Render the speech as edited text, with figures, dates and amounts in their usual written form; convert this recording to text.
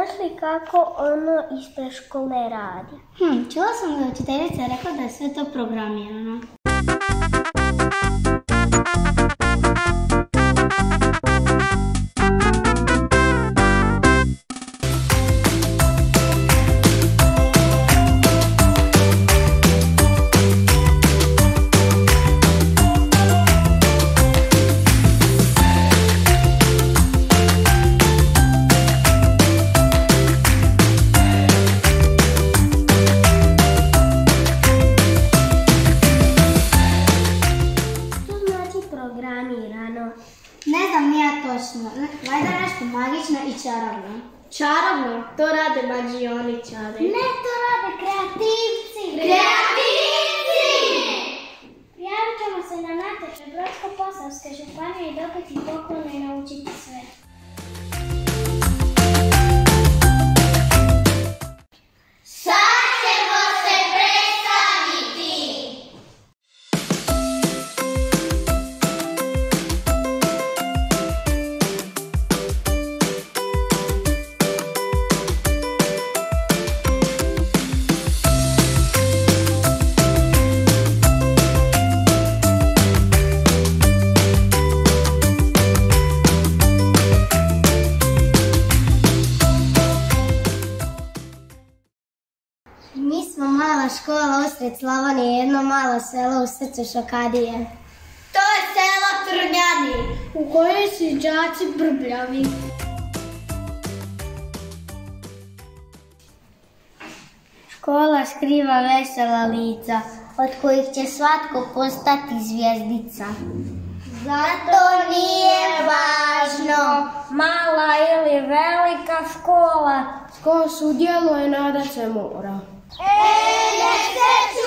znaš li kako ono ispred škole radi? Čula sam da učiteljica rekla da je sve to programirano. Ne znam ni ja točno, valjda nešto magično i čarobno. Čarobno? To rade mađioničari. Ne, to rade kreativci! Kreativci! Prijavit ćemo se na natječaj Brodsko-posavske županije i dobiti poklone i naučiti sve. Sad ćemo se predstaviti! Mi smo mala škola usred Slavonije, jedno malo selo u srcu Šokadije. To je selo Trnjani, u kojoj su đaci brbljavi. Škola skriva vesela lica, od kojih će svatko postati zvijezdica. Zato nije važno mala ili velika škola, s kojom sudjeluje nada se mora. Nek se